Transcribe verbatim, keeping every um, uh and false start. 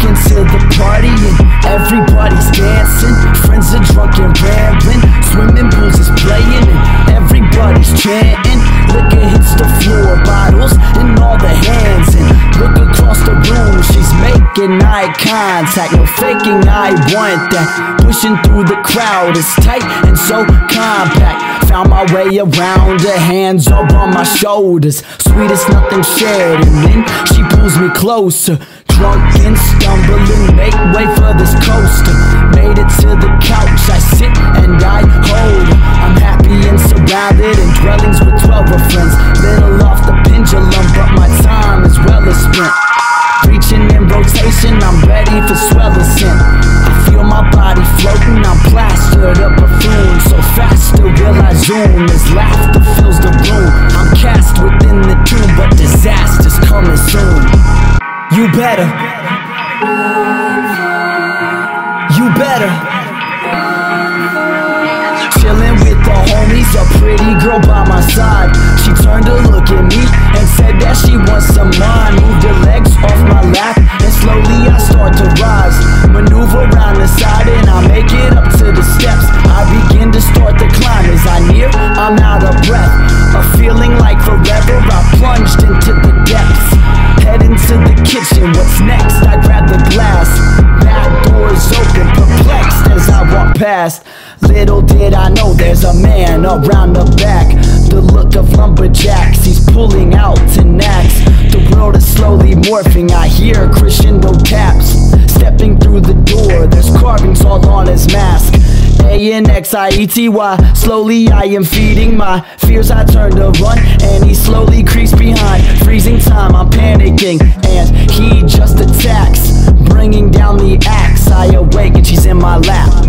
into the party and everybody's dancing. Friends are drunk and rambling, swimming pools is playing and everybody's chanting. Liquor hits the floor, bottles in all the hands, and look across the room, she's making eye contact. No faking, I want that. Pushing through the crowd is tight and so compact. Found my way around her, hands up on my shoulders. Sweet as nothing shared, and then she pulls me closer. Drunk and stumbling, make way for this coaster. Made it to the couch, I sit and I hold her. I'm happy and surrounded in dwellings with twelve of friends. Little off the pendulum, but my time is well spent. Reaching in rotation, I'm ready for swell ascent. I feel my body floating, I'm plastered up buffoon. So faster will I zoom as laughter fills the room. I'm cast within the tomb, but disaster's coming soon. You better, you better. Chillin' with the homies, a pretty girl by my side. She turned to look at me and said that she wants some mine. Moved her legs off my lap and slowly I start to rise. Maneuver around the side and I make it up to the steps. I begin to start to climb. As I near, I'm out of breath. A feeling like forever, I plunged into the depths. Head into the kitchen, what's next? I grab the glass. Back doors open, perplexed as I walk past. Little did I know there's a man around the back. The look of lumberjacks, he's pulling out an axe. The world is slowly morphing, I hear crescendo taps. Stepping through the door, there's carvings all on his mask. A N X I E T Y, slowly I am feeding my fears. I turn to run and he slowly creeps behind. Freezing time, I'm panicking and he just attacks, bringing down the axe. I awake and she's in my lap.